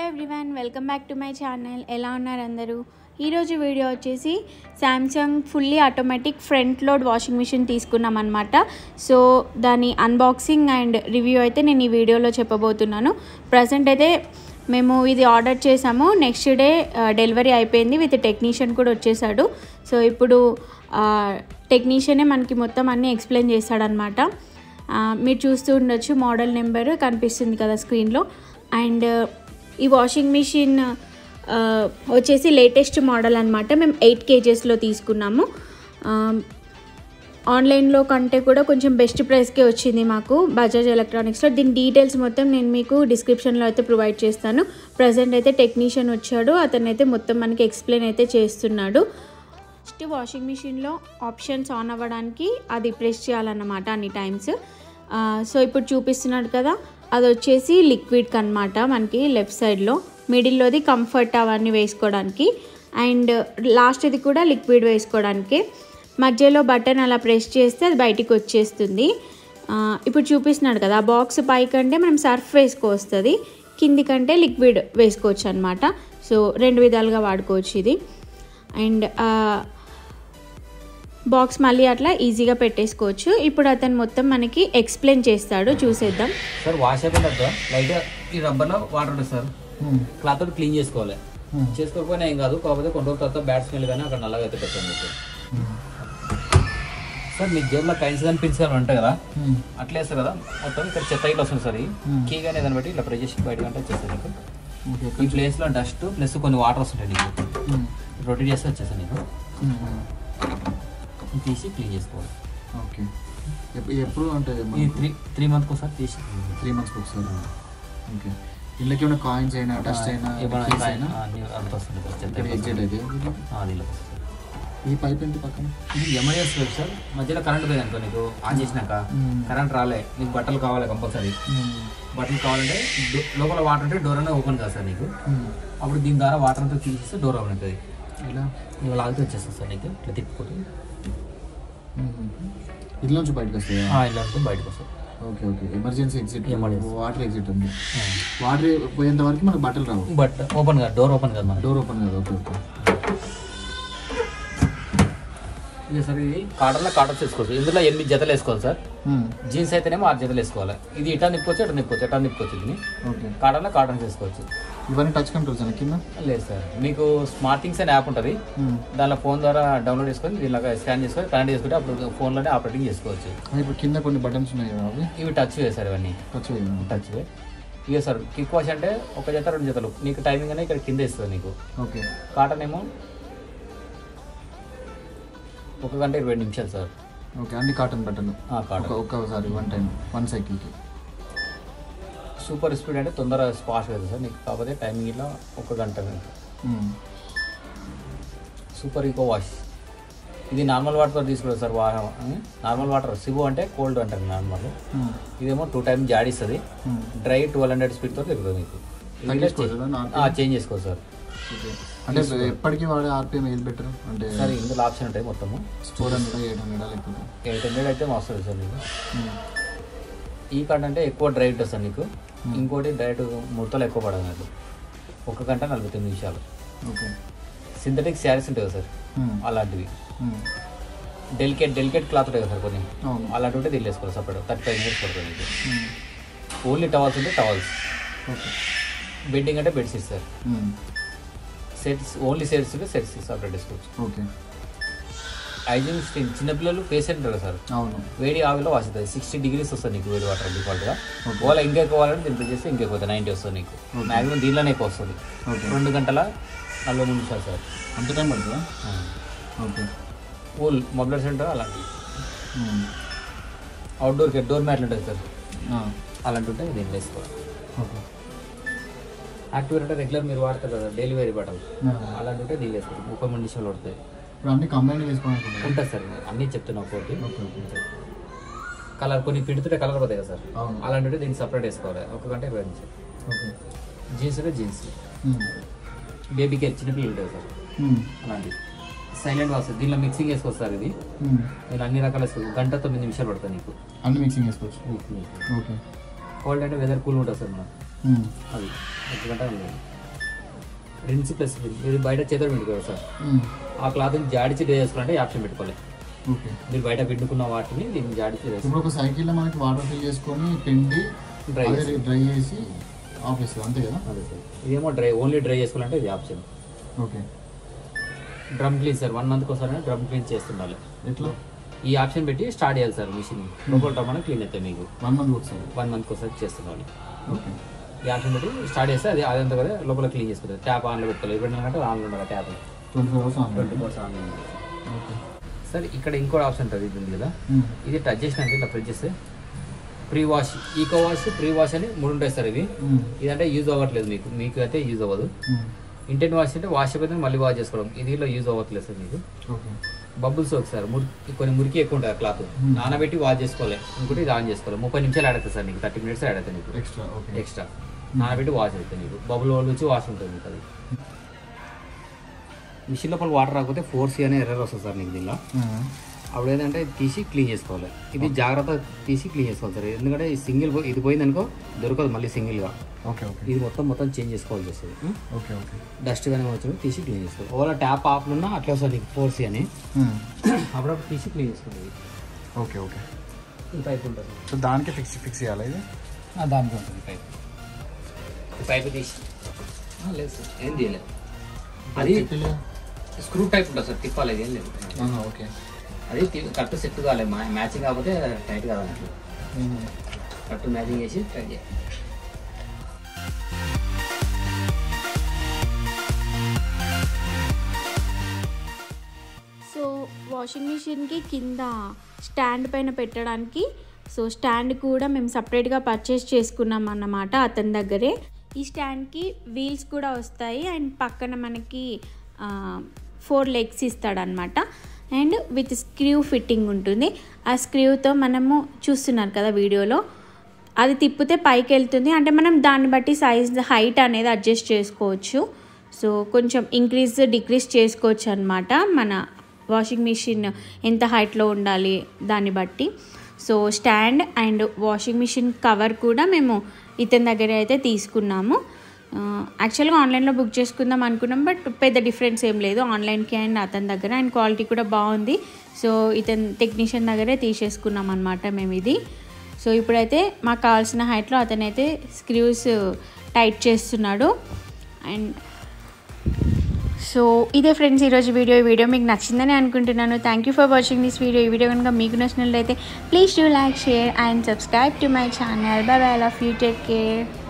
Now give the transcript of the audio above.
Hello everyone, welcome back to my channel. ఎలా ఉన్నారు అందరూ? ఈరోజు వీడియో వచ్చేసి Samsung fully automatic front load washing machine తీసుకున్నాం అనమాట. సో దాని అన్బాక్సింగ్ అండ్ రివ్యూ అయితే నేను ఈ వీడియోలో చెప్పబోతున్నాను. ప్రజెంట్ అయితే మేము ఇది ఆర్డర్ చేసాము, నెక్స్ట్ డే డెలివరీ అయిపోయింది, విత్ టెక్నీషియన్ కూడా వచ్చేసాడు. సో ఇప్పుడు టెక్నీషియనే మనకి మొత్తం అన్నీ ఎక్స్ప్లెయిన్ చేస్తాడనమాట. మీరు చూస్తూ ఉండొచ్చు, మోడల్ నెంబర్ కనిపిస్తుంది కదా స్క్రీన్లో. అండ్ ఈ వాషింగ్ మిషన్ వచ్చేసి లేటెస్ట్ మోడల్ అనమాట. మేము 8 kgsలో తీసుకున్నాము. ఆన్లైన్లో కంటే కూడా కొంచెం బెస్ట్ ప్రైస్కే వచ్చింది మాకు బజాజ్ ఎలక్ట్రానిక్స్లో. దీని డీటెయిల్స్ మొత్తం నేను మీకు డిస్క్రిప్షన్లో అయితే ప్రొవైడ్ చేస్తాను. ప్రజెంట్ అయితే టెక్నీషియన్ వచ్చాడు, అతను అయితే మొత్తం మనకి ఎక్స్ప్లెయిన్ అయితే చేస్తున్నాడు. ఫస్ట్ వాషింగ్ మిషన్లో ఆప్షన్స్ ఆన్ అవ్వడానికి అది ప్రెస్ చేయాలన్నమాట అన్ని టైమ్స్. సో ఇప్పుడు చూపిస్తున్నాడు కదా, అది వచ్చేసి లిక్విడ్కి అనమాట. మనకి లెఫ్ట్ సైడ్లో మిడిల్లోది కంఫర్ట్ అవన్నీ వేసుకోవడానికి, అండ్ లాస్ట్ది కూడా లిక్విడ్ వేసుకోవడానికి. మధ్యలో బటన్ అలా ప్రెస్ చేస్తే అది బయటికి వచ్చేస్తుంది. ఇప్పుడు చూపిస్తున్నాడు కదా, ఆ బాక్స్ పైకంటే మనం సర్ఫ్ వేసుకోవస్తుంది, కింది కంటే లిక్విడ్ వేసుకోవచ్చు అనమాట. సో 2 విధాలుగా వాడుకోవచ్చు ఇది. అండ్ బాక్స్ మళ్ళీ అట్లా ఈజీగా పెట్టేసుకోవచ్చు. ఇప్పుడు అతను మొత్తం మనకి ఎక్స్ప్లెయిన్ చేస్తాడు, చూసేద్దాం. సార్ వాష్ అయిపోయిన తర్వాత లైట్గా ఈ రబ్బర్లో వాటర్ ఉంటుంది సార్, క్లాత్ తోటి క్లీన్ చేసుకోవాలి. చేసుకోకపోయినా ఏం కాదు, కాకపోతే కొన్ని రోజుల తర్వాత బ్యాడ్ స్మెల్ కానీ అక్కడ నల్లగా అయితే పెట్టండి సార్. సార్ మీ జేబులో కైన్స్ కానీ పిన్స్ కానీ ఉంటాయి కదా, అట్లా వేస్తారు కదా, మొత్తం ఇక్కడ చెత్త ఇట్లా వస్తుంది సార్. కీ కానీ ఏదైనా బట్టి ఇట్లా ప్రెస్ చేసి బయటకు అంటే వచ్చేస్తుంది నీకు. ఈ ప్లేస్లో డస్ట్ ప్లస్ కొన్ని వాటర్ వస్తుంటాయి నీకు, రొటేట్ చేస్తే వచ్చేస్తాయి నీకు. తీసి క్లీన్ చేసుకోవాలి. ఓకే, ఎప్పుడు అంటే త్రీ మంత్స్కి ఒకసారి తీసి 3 monthsకి ఒకసారి. ఓకే, ఇళ్ళకి ఏమైనా కాయిన్స్ అయినా డస్ట్ అయినా అంత వస్తుంది ఎగ్జిట్ అయితే ఈ పైప్ ఎంత పక్కన ఇది ఎమర్జెన్సీ పైప్ సార్. మధ్యలో కరెంట్ పోయింది అనుకో, నీకు ఆన్ చేసినాక కరెంట్ రాలే, నీకు బట్టలు కావాలి కంపల్సరీ. బట్టలు కావాలంటే లోపల వాటర్ ఉంటే డోర్ అనేది ఓపెన్ కాదు సార్ నీకు. అప్పుడు దీని ద్వారా వాటర్ అంతా తీసేస్తే డోర్ ఓపెన్ అవుతుంది. ఇలా నువ్వు లాగితే వచ్చేస్తుంది సార్ నీకు, ఇట్లా తిప్పుకుంటూ ఇల్లు నుంచి బయటకు వస్తాయి. ఇలా అంటే బయటకు వస్తుంది. Okay okay, emergency exit, water exit ఉంది. వాటర్ పోయేంత వరకు మనకు బట్టలు రావు, బట్ ఓపెన్ కాదు, డోర్ ఓపెన్ కాదు, మన డోర్ ఓపెన్ కాదు. Okay okay. ఇదే సార్, ఇది కాటన్ వేసుకోవచ్చు. ఇందులో 8 జతలు వేసుకోవాలి సార్. జీన్స్ అయితేనేమో 6 జతలు వేసుకోవాలి. ఇది ఇటా నిప్పుకోవచ్చు, ఇటా నిప్పుకోవచ్చు, ఎటా నిప్పుకోవచ్చు. దీన్ని ఓకే, కాటన్ చేసుకోవచ్చు. ఇవన్నీ టచ్ కంట్రోల్స్ అని కింద లేదు సార్, మీకు స్మార్ట్ థింగ్స్ అనే యాప్ ఉంటుంది, దానిలో ఫోన్ ద్వారా డౌన్లోడ్ చేసుకొని దీనిలాగా స్కాన్ చేసుకొని కనెక్ట్ చేసుకుంటే అప్పుడు ఫోన్లోనే ఆపరేటింగ్ చేసుకోవచ్చు. ఇప్పుడు కింద కొన్ని బటన్స్ ఉన్నాయి కదా, అవి ఇవి టచ్ వే సార్, ఇవన్నీ టచ్ వే. ఇక సార్ క్విక్ వాష్ అంటే 1 జత 2 జతలు నీకు టైమింగ్ అనేది ఇక్కడ కింద ఇస్తుంది నీకు. ఓకే, కాటన్ ఏమో 1 గంట 20 నిమిషాలు సార్. ఓకే, అన్ని కాటన్ బట్టలు ఒక్కసారి 1 టైం 1 సైకిల్కి. సూపర్ స్పీడ్ అంటే తొందరగా స్పాష్ అవుతుంది సార్ నీకు, కాకపోతే టైమింగ్ ఇలా 1 గంట. సూపర్ ఈకో వాష్, ఇది నార్మల్ వాటర్తో తీసుకుంటుంది సార్. నార్మల్ వాటర్ సిబో అంటే కోల్డ్ అంటారు నార్మల్. ఇదేమో 2 times జాడిస్తుంది, డ్రై 1200 స్పీడ్తో తిరుగుతుంది మీకు. చేంజ్ చేసుకోవచ్చు సార్. అంటే ఎప్పటికీ వాడే ఆర్పిఎం ఏది బెటర్ అంటే సార్? ఇందులో ఆప్షన్ ఉంటాయి మొత్తము 400, 800 లేకపోతే 800 అయితే వస్తుంది సార్ నీకు. ఈ కార్డ్ అంటే ఎక్కువ డ్రై ఉంటుంది సార్ నీకు. ఇంకోటి డైరెక్ట్ ముడతలు ఎక్కువ పడదు నాకు. 1 గంట 49 నిమిషాలు. ఓకే, సింథటిక్ శారీస్ ఉంటాయి కదా సార్, అలాంటివి. డెలికేట్ క్లాత్ ఉంటాయి కదా సార్ కొన్ని, అలాంటి ఉంటే దీన్ని వేసుకోవాలి సపరేట్. 35 minutes పడుతుంది మీకు. ఓన్లీ టవల్స్ ఉంటే టవల్స్. ఓకే, బెడ్డింగ్ అంటే bedsheets sir. Sets only sets ఉంటే సెట్స్ సపరేట్ వేసుకోవచ్చు. ఓకే, హైజీన్ స్టీమ్, చిన్నపిల్లలు పేషెంట్ ఉంటారు సారు, వేడి ఆవిలో వాస్తుంది. 60 degrees వస్తుంది నీకు వేడి వాటర్ డిఫాల్ట్గా. ఒకవేళ ఇంకా ఎక్కువ కావాలంటే దీంట్లో చేస్తే ఇంకా ఎక్కువ 90 వస్తుంది నీకు. మ్యాక్సిమం దీనిలోనే ఎక్కువ వస్తుంది. 2 గంటల 43 నిమిషాలు సార్. అంత టైం పడుతుందా? ఓకే, కూల్ మొబైల్ సెంటర్ అలాంటివి. అవుట్డోర్కి డోర్ మ్యాట్లు ఉంటుంది సార్, అలాంటి ఉంటాయి దీన్ని వేసుకోవాలి. ఓకే, యాక్టివేట్ అంటే రెగ్యులర్ మీరు వాడతారు కదా డైలీ వేరీ బట్టలు, అలాంటి ఉంటే దీన్ని వేసుకోవాలి. 30 నిమిషాలు పడుతుంది. ఇప్పుడు అన్ని కంబైన్ వేసుకోవాలి ఉంటుంది సార్, అన్నీ చెప్తున్నా ఒకటి. కలర్ కొన్ని పిండితే కలర్ పోతాయి కదా సార్, అలాంటి దీన్ని సపరేట్ వేసుకోవాలి. 1 గంట 20 నిమిషాలు. ఓకే, జీన్స్ అంటే జీన్స్, బేబీ కేర్ చిన్నపిల్లలు ఉంటాయి సార్, అలాంటి సైలెంట్ వాష్. దీనిలో మిక్సింగ్ వేసుకోవచ్చు సార్. ఇది నేను అన్ని రకాల వేసుకోవచ్చు. 1 గంట 9 నిమిషాలు పడుతుంది నీకు. అన్ని మిక్సింగ్ వేసుకోవచ్చు. ఓకే, కోల్డ్ అంటే వెదర్ కూల్ ఉంటుంది సార్ మనం, అది 1 గంట. రిన్స్ ప్లస్ మీరు బయట చేతులు పెట్టుకోవాలి సార్. ఆ క్లాత్ జాడిచి డ్రై చేసుకోవాలంటే ఈ ఆప్షన్ పెట్టుకోవాలి. ఓకే, మీరు బయట పిండుకున్న వాటిని దీన్ని జాడిచి ఇప్పుడు ఒక సైకిల్లో మనకి వాటర్ ఫిల్ చేసుకొని పిండి డ్రై చేసి ఆపేస్తుంది అంతే కదా? అదే సార్. ఇదేమో ఓన్లీ డ్రై చేసుకోవాలంటే ఇది option. Okay, drum clean sir 1 మంత్కి ఒకసారి డ్రమ్ క్లీన్ చేస్తుండాలి. ఎట్లా? ఈ ఆప్షన్ పెట్టి స్టార్ట్ చేయాలి సార్ మిషన్. లోపల డ్రమ్ అనేది క్లీన్ అవుతాయి మీకు 1 మంత్ ఒకసారి. 1 మంత్కి ఒకసారి చేస్తుండాలి. ఓకే, ఈ ఆప్షన్ పెట్టి స్టార్ట్ చేస్తే అదంతా కూడా లోపల క్లీన్ చేసుకుంటుంది. ట్యాప్ ఆన్లో పెట్టుకోవాలి. ఎందుకంటే ఆన్లో ఉండాలి ట్యాప్ 24 hours ఆన్. 24 hours ఆన్లో ఉండాలి. ఓకే సార్ ఇక్కడ ఇంకో ఆప్షన్ ఉంటుంది, ఇది ఉంది కదా, ఇది టచ్ చేసినాక ఇలా ప్రెస్ చేస్తే pre wash, eco wash, pre wash అని 3 ఉంటాయి సార్. ఇవి ఇదంటే యూజ్ అవ్వట్లేదు మీకు అయితే యూజ్ అవ్వదు. ఇంటెంట్ వాష్ అంటే వాష్ అయిపోతే మళ్ళీ వాష్ చేసుకోవడం, ఇది యూజ్ అవ్వట్లేదు సార్ మీకు. బబుల్స్ ఒకసారి కొన్ని మురికి ఎక్కువ ఉంటుంది క్లాత్, నానబెట్టి వాష్ చేసుకోవాలి. ఇంకోటి ఇది ఆన్ చేసుకోవాలి. 30 నిమిషాలు ఆడుతుంది సార్ నీకు, 30 minutes ఆడుతుంది నీకు ఎక్స్ట్రా. నానబెట్టి వాష్ అవుతుంది నీకు, బబుల్ వాళ్ళు వచ్చి వాష్ ఉంటుంది మీకు. అది మిషన్ లోపల వాటర్ రాకపోతే 4C అనే ఎర్రర్ వస్తుంది సార్ నీకు దీనిలో. అప్పుడు ఏంటంటే తీసి క్లీన్ చేసుకోవాలి. ఇది జాగ్రత్త తీసి క్లీన్ చేసుకోవాలి సార్, ఎందుకంటే ఈ సింగిల్ ఇది పోయిందనుకో దొరకదు మళ్ళీ సింగిల్గా. ఓకే ఓకే, ఇది మొత్తం చేంజ్ చేసుకోవాల్సి వస్తుంది. ఓకే ఓకే, డస్ట్ కానీ వచ్చి తీసి క్లీన్ చేసుకోవాలి. ఓలా ట్యాప్ ఆఫ్లో ఉన్నా అట్లా వస్తుంది నీకు 4C అని, అప్పుడప్పుడు తీసి క్లీన్ చేసుకోవాలి. ఓకే ఓకే, ఈ పైప్ ఉంటుంది. సో దానికి ఫిక్స్ చేయాలి ఇది? దానికి ఉంటుంది పైప్ తీసి. లేదు సార్, ఏం తీయలేదు. అది స్క్రూ టైప్ ఉంటుంది సార్, తిప్పాలి. ఏం లేదు. ఓకే, అది కరెక్ట్ సెట్ కావాలి, మ్యాచింగ్ కాకపోతే టైట్ కావాలి. కరెక్ట్ మ్యాచింగ్ చేసి ట్రై చేయాలి. సో వాషింగ్ మిషన్కి కింద స్టాండ్ పైన పెట్టడానికి సో స్టాండ్ కూడా మేము సపరేట్గా పర్చేస్ చేసుకున్నాం అన్నమాట అతని దగ్గరే. ఈ స్టాండ్కి వీల్స్ కూడా వస్తాయి అండ్ పక్కన మనకి 4 legs ఇస్తాడనమాట. అండ్ విత్ స్క్రూ ఫిట్టింగ్ ఉంటుంది. ఆ స్క్రూతో మనము చూస్తున్నారు కదా వీడియోలో, అది తిప్పితే పైకి వెళ్తుంది. అంటే మనం దాన్ని బట్టి హైట్ అనేది అడ్జస్ట్ చేసుకోవచ్చు. సో కొంచెం ఇంక్రీజ్ డిక్రీజ్ చేసుకోవచ్చు అనమాట, మన వాషింగ్ మిషన్ ఎంత హైట్లో ఉండాలి దాన్ని బట్టి. So stand and washing machine cover కూడా మేము ఇతని దగ్గర అయితే తీసుకున్నాము. యాక్చువల్గా ఆన్లైన్లో బుక్ చేసుకుందాం అనుకున్నాం, బట్ పెద్ద డిఫరెన్స్ ఏం లేదు ఆన్లైన్కి అండ్ అతని దగ్గర. అండ్ క్వాలిటీ కూడా బాగుంది. సో ఇతని టెక్నీషియన్ దగ్గరే తీసేసుకున్నాం అనమాట మేము ఇది. సో ఇప్పుడైతే మాకు కావాల్సిన హైట్లో అతనైతే స్క్రూస్ టైట్ చేస్తున్నాడు. అండ్ సో ఇదే ఫ్రెండ్స్ ఈరోజు వీడియో మీకు నచ్చిందని అనుకుంటున్నాను. Thank you for watching this video. ఈ వీడియో కనుక మీకు నచ్చినట్లయితే please do like, share and subscribe to my channel. Bye bye, love you, take care.